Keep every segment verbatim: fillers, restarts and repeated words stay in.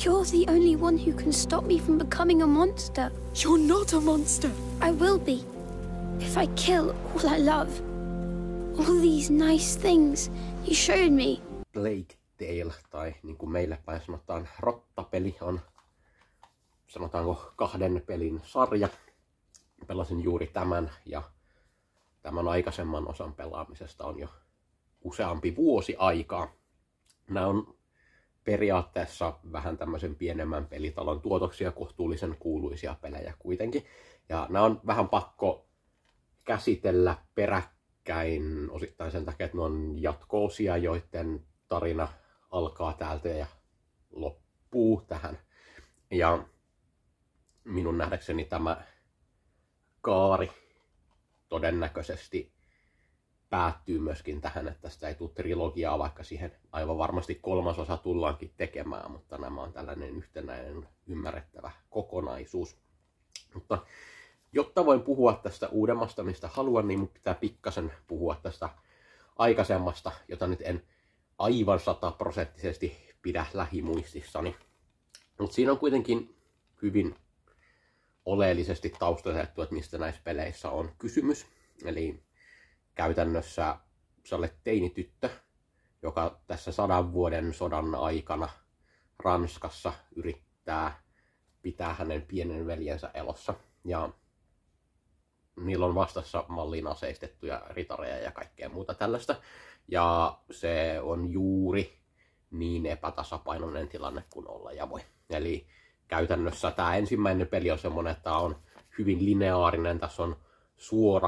You're the only one who can stop me from becoming a monster. You're not a monster. I will be. If I kill all I love. All these nice things you showed me. Plague Tale, tai niin kuin meille päin sanotaan rottapeli, on sanotaanko kahden pelin sarja. Pelasin juuri tämän, ja tämän aikaisemman osan pelaamisesta on jo useampi vuosi aikaa. Nämä on periaatteessa vähän tämmöisen pienemmän pelitalon tuotoksia, kohtuullisen kuuluisia pelejä kuitenkin. Ja nämä on vähän pakko käsitellä peräkkäin osittain sen takia, että ne on jatko-osia, joiden tarina alkaa täältä ja loppuu tähän. Ja minun nähdäkseni tämä kaari todennäköisesti päättyy myöskin tähän, että tästä ei tule trilogiaa, vaikka siihen aivan varmasti kolmas osa tullaankin tekemään, mutta nämä on tällainen yhtenäinen ymmärrettävä kokonaisuus. Mutta jotta voin puhua tästä uudemmasta, mistä haluan, niin mun pitää pikkasen puhua tästä aikaisemmasta, jota nyt en aivan sataprosenttisesti pidä lähimuistissani. Mutta siinä on kuitenkin hyvin oleellisesti taustatettu, että mistä näissä peleissä on kysymys. Eli käytännössä sä olet teinityttö, joka tässä sadan vuoden sodan aikana Ranskassa yrittää pitää hänen pienen veljensä elossa. Ja niillä on vastassa malliin aseistettuja ritareja ja kaikkea muuta tällaista. Ja se on juuri niin epätasapainoinen tilanne kuin olla ja voi. Eli käytännössä tämä ensimmäinen peli on semmoinen, että tämä on hyvin lineaarinen. Tässä on suora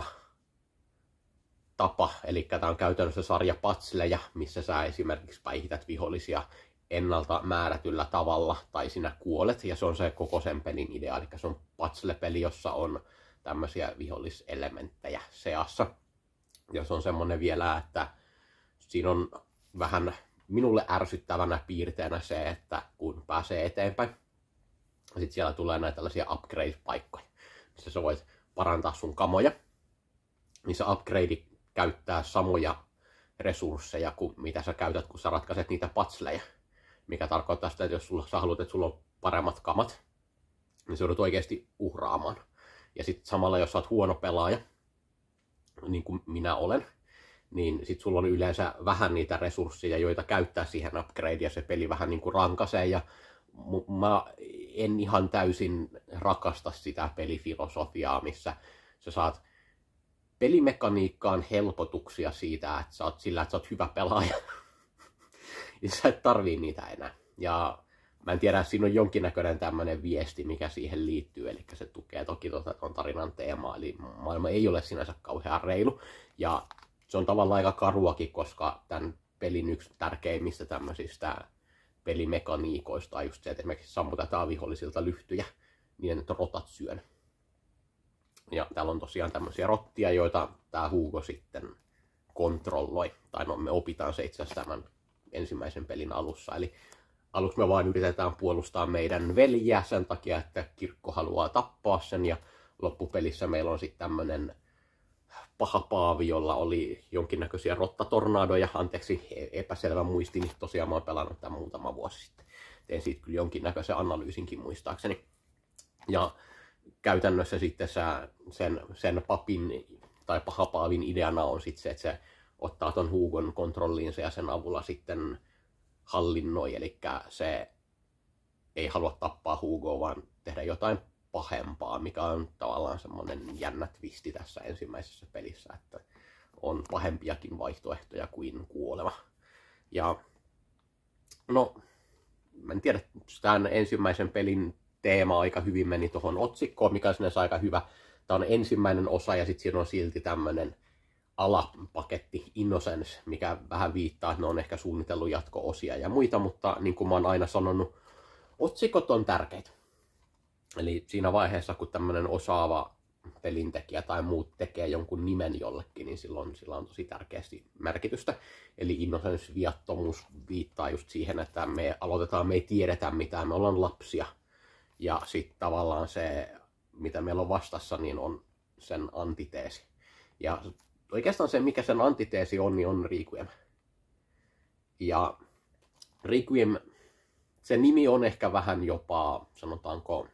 tapa, eli tämä on käytännössä sarja patsleja, missä sä esimerkiksi päihität vihollisia ennalta määrätyllä tavalla, tai sinä kuolet, ja se on se koko sen pelin idea, eli se on patsle-peli, jossa on tämmöisiä viholliselementtejä seassa. Ja se on semmoinen vielä, että siinä on vähän minulle ärsyttävänä piirteenä se, että kun pääsee eteenpäin, sitten siellä tulee näitä tällaisia upgrade-paikkoja, missä sä voit parantaa sun kamoja, niin se upgrade käyttää samoja resursseja kuin mitä sä käytät, kun sä ratkaiset niitä patsleja. Mikä tarkoittaa sitä, että jos sulla, sä haluat, että sulla on paremmat kamat, niin sä joudut oikeasti uhraamaan. Ja sitten samalla, jos sä oot huono pelaaja, niin kuin minä olen, niin sit sulla on yleensä vähän niitä resursseja, joita käyttää siihen upgradeen, ja se peli vähän niin kuin rankaisee. Ja mä en ihan täysin rakasta sitä pelifilosofiaa, missä sä saat pelimekaniikkaan helpotuksia siitä, että sä oot sillä, että sä oot hyvä pelaaja. Ja sä et tarvii niitä enää. Ja mä en tiedä, siinä on jonkinnäköinen tämmöinen viesti, mikä siihen liittyy. Eli se tukee toki tuota ton tarinan teemaa. Eli maailma ei ole sinänsä kauhean reilu. Ja se on tavallaan aika karuakin, koska tämän pelin yksi tärkeimmistä tämmöisistä pelimekaniikoista on just se, että esimerkiksi sammutetaan vihollisilta lyhtyjä, niin että rotat syön. Ja täällä on tosiaan tämmöisiä rottia, joita tämä Hugo sitten kontrolloi. Tai no, me opitaan se itse asiassa tämän ensimmäisen pelin alussa. Eli aluksi me vain yritetään puolustaa meidän veljiä sen takia, että kirkko haluaa tappaa sen. Ja loppupelissä meillä on sitten tämmöinen paha paavi, jolla oli jonkinnäköisiä rottatornadoja. Anteeksi, epäselvä muistini. Tosiaan mä oon pelannut tämän muutama vuosi sitten. Tein siitä kyllä jonkinnäköisen analyysinkin muistaakseni. Ja käytännössä sitten sen, sen papin tai pahapaavin ideana on sitten se, että se ottaa ton Hugon kontrolliinsa ja sen avulla sitten hallinnoi. Eli se ei halua tappaa Hugoa, vaan tehdä jotain pahempaa, mikä on tavallaan semmoinen jännä twisti tässä ensimmäisessä pelissä, että on pahempiakin vaihtoehtoja kuin kuolema. Ja no, mä en tiedä, tämän ensimmäisen pelin teema aika hyvin meni tuohon otsikkoon, mikä on sinänsä aika hyvä. Tämä on ensimmäinen osa ja sitten siinä on silti tämmöinen alapaketti Innocence, mikä vähän viittaa, että ne on ehkä suunnitellut jatko-osia ja muita, mutta niin kuin mä oon aina sanonut, otsikot on tärkeitä. Eli siinä vaiheessa, kun tämmöinen osaava pelintekijä tai muut tekee jonkun nimen jollekin, niin silloin sillä on tosi tärkeästi merkitystä. Eli Innocence, viattomuus, viittaa just siihen, että me aloitetaan, me ei tiedetä mitään, me ollaan lapsia. Ja sitten tavallaan se, mitä meillä on vastassa, niin on sen antiteesi. Ja oikeastaan se, mikä sen antiteesi on, niin on Requiem. Ja Requiem, se nimi on ehkä vähän jopa, sanotaanko,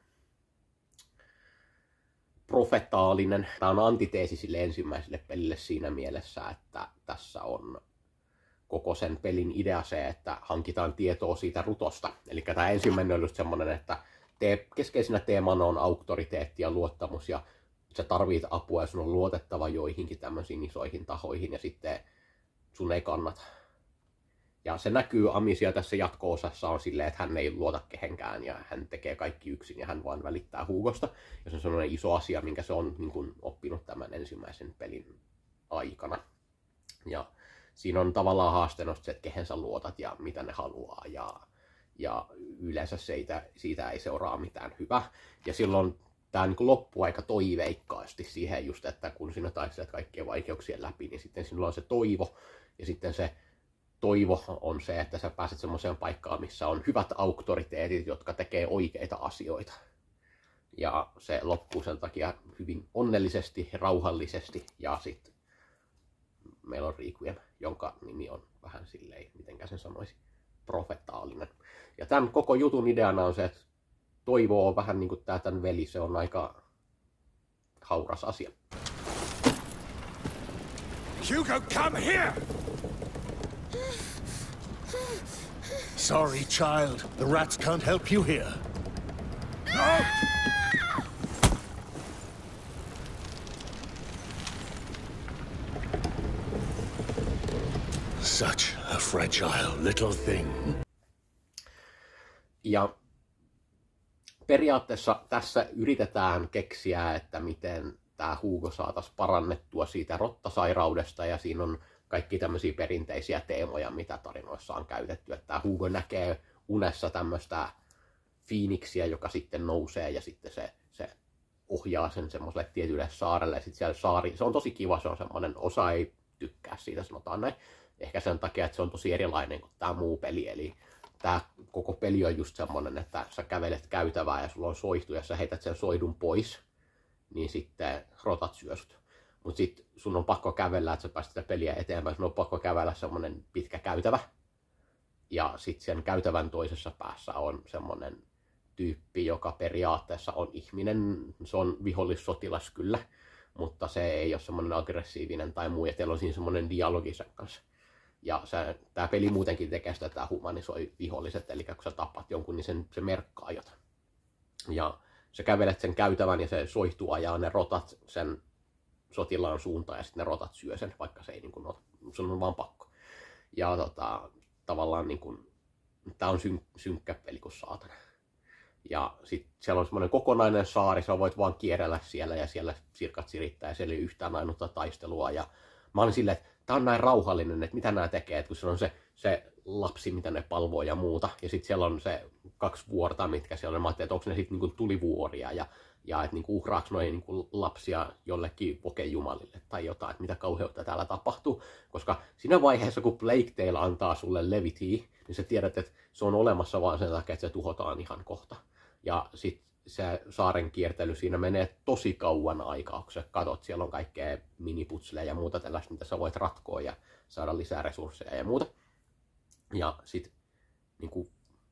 profetaalinen. Tämä on antiteesi sille ensimmäiselle pelille siinä mielessä, että tässä on koko sen pelin idea se, että hankitaan tietoa siitä rutosta. Eli tämä ensimmäinen on just semmoinen, että te, keskeisenä teemana on auktoriteetti ja luottamus, ja sä tarvit apua ja sun on luotettava joihinkin tämmöisiin isoihin tahoihin, ja sitten sun ei kannata. Ja se näkyy Amicia tässä jatko-osassa on silleen, että hän ei luota kehenkään ja hän tekee kaikki yksin ja hän vaan välittää Hugosta. Ja se on sellainen iso asia, minkä se on niin kuin, oppinut tämän ensimmäisen pelin aikana. Ja siinä on tavallaan haasteena se, että kehen sä luotat ja mitä ne haluaa. Ja, ja yleensä siitä, siitä ei seuraa mitään hyvää. Ja silloin tämä niin kuin loppuu aika toiveikkaasti siihen just, että kun sinä taistelet kaikkien vaikeuksien läpi, niin sitten sinulla on se toivo ja sitten se toivo on se, että sä pääset semmoiseen paikkaan, missä on hyvät auktoriteetit, jotka tekee oikeita asioita. Ja se loppuu sen takia hyvin onnellisesti, rauhallisesti. Ja sitten meillä on Requiem, jonka nimi on vähän silleen, mitenkä sen sanoisi, profetaalinen. Ja tämän koko jutun ideana on se, että toivo on vähän niin kuin tää tämän veli, se on aika hauras asia. Hugo, come here! Sorry, child. The rats can't help you here. No! Such a fragile little thing. Ja periaatteessa tässä yritetään keksiä, että miten tämä Hugo saataisiin parannettua siitä rottasairaudesta, ja siinä on kaikki tämmöisiä perinteisiä teemoja, mitä tarinoissa on käytetty. Että tämä Hugo näkee unessa tämmöistä fiiniksiä, joka sitten nousee ja sitten se, se ohjaa sen semmoiselle tietylle saarelle. Ja sitten siellä saari, se on tosi kiva, se on semmoinen, osa ei tykkää siitä, sanotaan näin. Ehkä sen takia, että se on tosi erilainen kuin tämä muu peli. Eli tämä koko peli on just semmoinen, että sä kävelet käytävää ja sulla on soihtu ja sä heität sen soidun pois, niin sitten rotat syö sut. Mutta sitten sun on pakko kävellä, että sä pääset sitä peliä eteenpäin, sun on pakko kävellä semmonen pitkä käytävä. Ja sitten sen käytävän toisessa päässä on semmonen tyyppi, joka periaatteessa on ihminen. Se on vihollissotilas kyllä, mutta se ei ole semmonen aggressiivinen tai muu. Ja teillä on siinä semmonen dialogi sen kanssa. Ja tämä peli muutenkin tekee sitä, että tämä humanisoi viholliset. Eli kun sä tapat jonkun, niin sen, se merkkaa jotain. Ja sä kävelet sen käytävän ja se soihtuu ajaa ne rotat sen sotilaan suuntaan ja sitten ne rotat syö sen, vaikka se ei niin kuin ole, sun on vaan pakko. Ja tota, tavallaan niin kuin, tää on syn, synkkä peli kuin saatana. Ja sitten siellä on semmoinen kokonainen saari, sä voit vaan kierrellä siellä ja siellä sirkat sirittää ja siellä ei yhtään ainutta taistelua. Ja mä olin silleen, että tää on näin rauhallinen, että mitä nämä tekee, että kun siellä on se, se lapsi, mitä ne palvoo ja muuta. Ja sitten siellä on se kaksi vuorta, mitkä siellä on. Mä ajattelin, että onko ne sitten niin tulivuoria ja Ja että niinku uhraaks noin niinku lapsia jollekin pokejumalille tai jotain, että mitä kauheutta täällä tapahtuu. Koska siinä vaiheessa, kun Plague Tale antaa sulle Levity, niin sä tiedät, että se on olemassa vaan sen takia, että se tuhotaan ihan kohta. Ja sit se saaren kiertely siinä menee tosi kauan aikaa, kun sä katot, siellä on kaikkea miniputsleja ja muuta tällaista, mitä sä voit ratkoa ja saada lisää resursseja ja muuta. Ja sit niinku...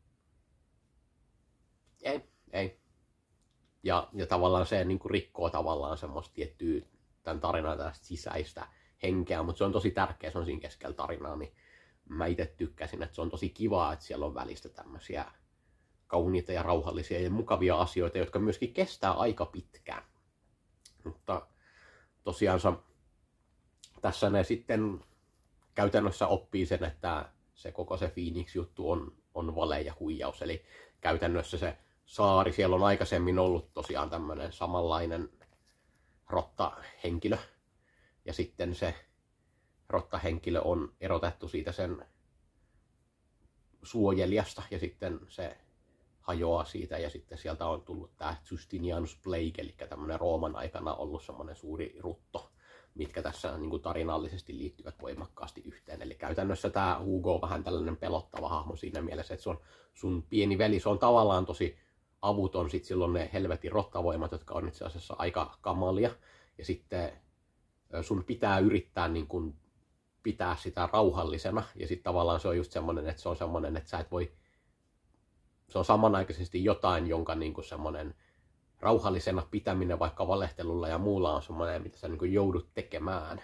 Ei, ei. Ja, ja tavallaan se niin kuin rikkoo tavallaan semmoista tiettyä tämän tarinan tällaista sisäistä henkeä, mutta se on tosi tärkeä, se on siinä keskellä tarinaa, niin mä itse tykkäsin, että se on tosi kivaa, että siellä on välistä tämmöisiä kauniita ja rauhallisia ja mukavia asioita, jotka myöskin kestää aika pitkään. Mutta tosiaansa tässä ne sitten käytännössä oppii sen, että se koko se Phoenix-juttu on, on vale ja huijaus, eli käytännössä se saari, siellä on aikaisemmin ollut tosiaan tämmöinen samanlainen rottahenkilö. Ja sitten se rottahenkilö on erotettu siitä sen suojelijasta ja sitten se hajoaa siitä ja sitten sieltä on tullut tämä Justinianus Plague, eli tämmöinen Rooman aikana ollut semmoinen suuri rutto, mitkä tässä niin kuin tarinallisesti liittyvät voimakkaasti yhteen. Eli käytännössä tämä Hugo on vähän tällainen pelottava hahmo siinä mielessä, että se on sun pieni veli, se on tavallaan tosi avuton, sitten silloin ne helvetin rottavoimat, jotka on itse asiassa aika kamalia. Ja sitten sun pitää yrittää niin kuin pitää sitä rauhallisena. Ja sitten tavallaan se on just semmoinen, että se on semmoinen, että sä et voi se on samanaikaisesti jotain, jonka niin kuin semmoinen rauhallisena pitäminen vaikka valehtelulla ja muulla on semmoinen, mitä sä niin kuin joudut tekemään.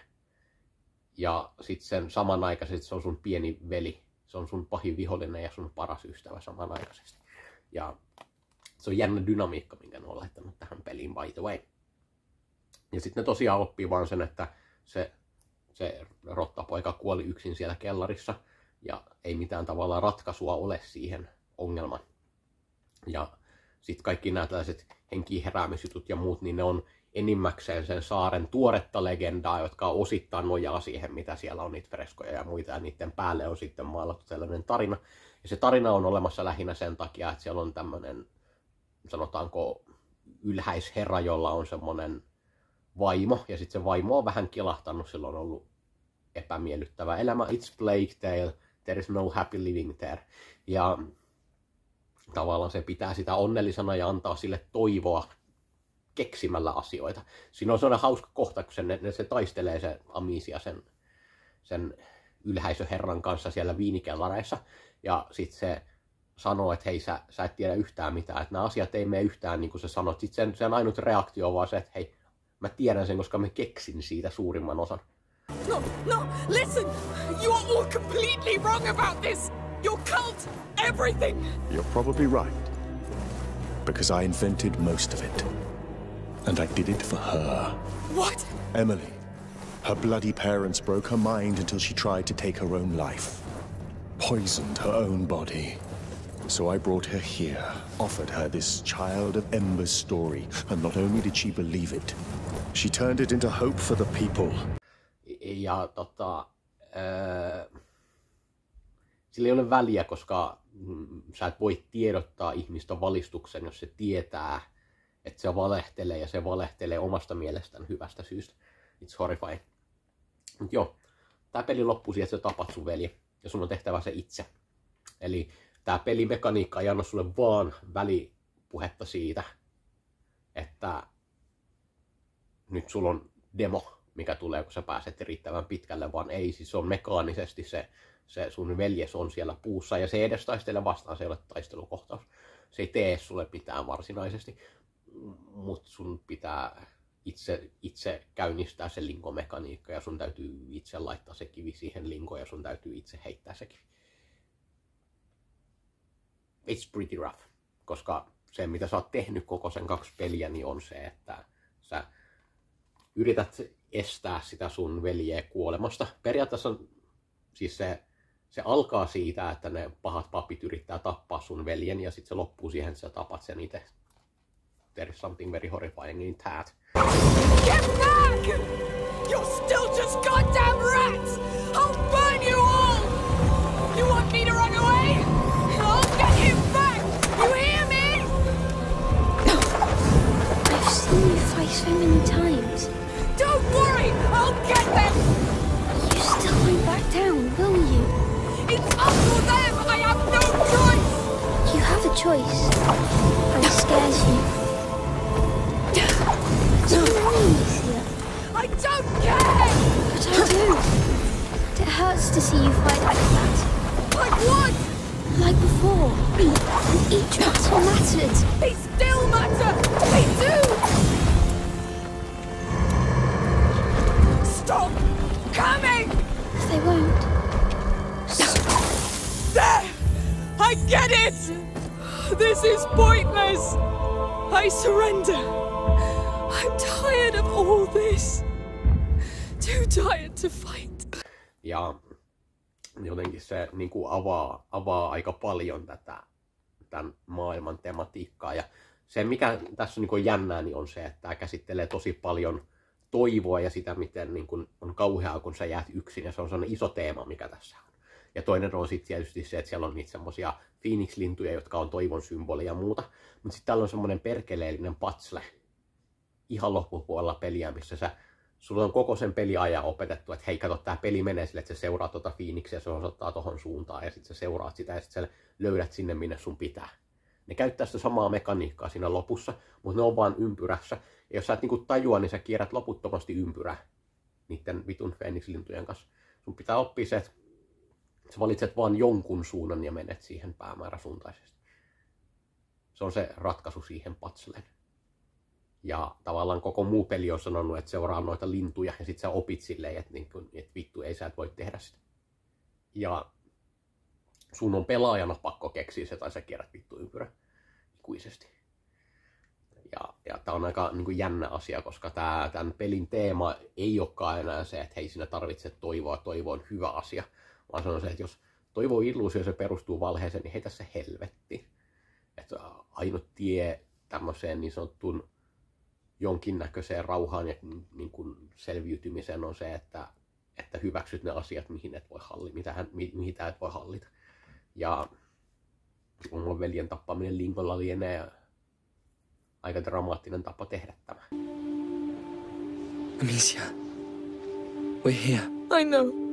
Ja sitten sen samanaikaisesti se on sun pieni veli, se on sun pahin vihollinen ja sun paras ystävä samanaikaisesti. Ja se on jännä dynamiikka, minkä ne on laittanut tähän peliin, by the way. Ja sitten ne tosiaan oppii vaan sen, että se, se rottapoika kuoli yksin siellä kellarissa ja ei mitään tavalla ratkaisua ole siihen ongelmaan. Ja sitten kaikki nämä tällaiset henkiin heräämisjutut ja muut, niin ne on enimmäkseen sen saaren tuoretta legendaa, jotka osittain nojaa siihen, mitä siellä on, niitä freskoja ja muita, ja niiden päälle on sitten maalattu sellainen tarina. Ja se tarina on olemassa lähinnä sen takia, että siellä on tämmöinen, sanotaanko, ylhäisherra, jolla on semmoinen vaimo, ja sitten se vaimo on vähän kilahtanut, sillä on ollut epämiellyttävä elämä. It's Plague Tale, there is no happy living there. Ja tavallaan se pitää sitä onnellisena ja antaa sille toivoa keksimällä asioita. Siinä on sellainen hauska kohta, kun se, se taistelee se Amicia sen, sen ylhäisöherran kanssa siellä viinikellareissa. Ja sitten se sanoo, että hei, sä, sä et tiedä yhtään mitään, että nämä asiat ei mene yhtään niin kuin sä sanot. Sitten sen, sen ainut reaktio on vaan se, että hei, mä tiedän sen, koska mä keksin siitä suurimman osan. No, no, listen! You are all completely wrong about this! Your cult, everything! You're probably right. Because I invented most of it. And I did it for her. What? Emily. Her bloody parents broke her mind until she tried to take her own life. Poisoned her own body. So I brought her here, offered her this Child of Ember's story, and not only did she believe it, she turned it into hope for the people. Ja tota, äh, sillä ei ole väliä, koska mm, sä et voi tiedottaa ihmistä valistuksen, jos se tietää, että se valehtelee ja se valehtelee omasta mielestään hyvästä syystä. It's horrifying. Mut joo, tää peli loppuu siihen, että sä tapat sun veli ja sun on tehtävä se itse. Eli tää pelimekaniikka ei anna sulle vaan välipuhetta siitä, että nyt sulla on demo, mikä tulee, kun sä pääset riittävän pitkälle, vaan ei, siis se on mekaanisesti se, se sun veljes on siellä puussa ja se ei edes taistele vastaan, se ei ole taistelukohtaus. Se ei tee sulle mitään varsinaisesti, mutta sun pitää itse, itse käynnistää se linkomekaniikka ja sun täytyy itse laittaa se kivi siihen linkoon ja sun täytyy itse heittää se kivi. It's pretty rough, koska se mitä sä oot tehnyt koko sen kaksi peliä, niin on se, että sä yrität estää sitä sun veljeä kuolemasta. Periaatteessa siis se, se alkaa siitä, että ne pahat papit yrittää tappaa sun veljen ja sitten se loppuu siihen, että sä tapat sen itse. There is something very horrifying in that. Get back! You're still just goddamn rats! I'll burn you all! You want me to run away? I'll get him back! You hear me? I've seen you fight so many times. Don't worry! I'll get them! You still won't back down, will you? It's up to them! I have no choice! You have a choice. And it scares you. What's wrong, Amicia? I don't care! But I do. It hurts to see you fight like that. Like what? Like before. And each battle mattered. They still matter! They do! Stop coming! They won't. There! I get it! This is pointless! I surrender! I'm tired of all this. Too tired to fight. Ja jotenkin se niin kuin avaa, avaa aika paljon tätä tämän maailman tematiikkaa. Ja se, mikä tässä on niin kuin jännää, niin on se, että tämä käsittelee tosi paljon toivoa ja sitä, miten niin kuin on kauheaa, kun sä jäät yksin. Ja se on sellainen iso teema, mikä tässä on. Ja toinen on sitten tietysti se, että siellä on niitä semmosia Phoenix-lintuja, jotka on toivon symboli ja muuta. Mutta sitten täällä on semmoinen perkeleellinen patsle ihan loppupuolella peliä, missä sä, sulla on koko sen peliajan opetettu, että hei, kato, tää peli menee sille, että sä seuraat tuota Phoenixia, se osoittaa tohon suuntaan, ja sitten sä seuraat sitä, ja sitten sä löydät sinne, minne sun pitää. Ne käyttää sitä samaa mekaniikkaa siinä lopussa, mutta ne on vaan ympyrässä. Ja jos sä et niinku tajua, niin sä kierrät loputtomasti ympyrää niiden vitun Phoenix-lintujen kanssa. Sun pitää oppia se, että sä valitset vaan jonkun suunnan ja menet siihen päämääräsuuntaisesti. Se on se ratkaisu siihen Patsleen. Ja tavallaan koko muu peli on sanonut, että seuraa noita lintuja ja sit sä opit silleen, että, niin kun, että vittu ei sä et voi tehdä sitä. Ja sun on pelaajana pakko keksiä se tai sä kierrät vittu ympyrä ikuisesti. Ja, ja tää on aika niin kuin jännä asia, koska tää, tämän pelin teema ei olekaan enää se, että hei sinä tarvitset toivoa, toivo on hyvä asia. Vaan se on se, että jos toivo illuusio se perustuu valheeseen, niin heitä se helvetti. Että ainut tie tämmöiseen niin sanottuun jonkinnäköiseen rauhaan ja niin kuin selviytymiseen on se, että, että hyväksyt ne asiat, mihin et voi hallita, mitä, mihin et voi hallita. Ja mun veljen tappaminen lingolla lienee aika dramaattinen tapa tehdä tämä. Amicia, we're here. I know.